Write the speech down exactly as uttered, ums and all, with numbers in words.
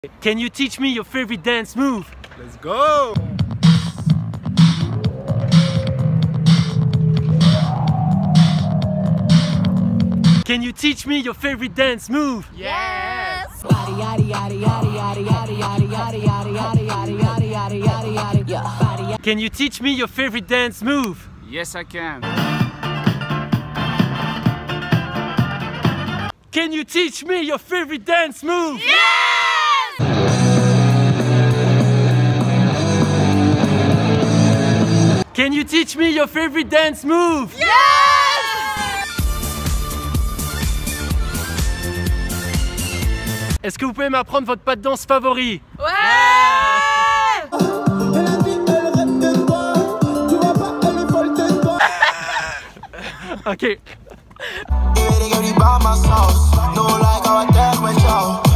Can you teach me your favorite dance move? Let's go! Can you teach me your favorite dance move? Yes! Can you teach me your favorite dance move? Yes, I can. Can you teach me your favorite dance move? Yes! Can you teach me your favorite dance move? Yes! Est-ce que vous pouvez m'apprendre votre pas de danse favori? Ouais! Ok. Baby, they give you by my sauce. No like how I dance with y'all.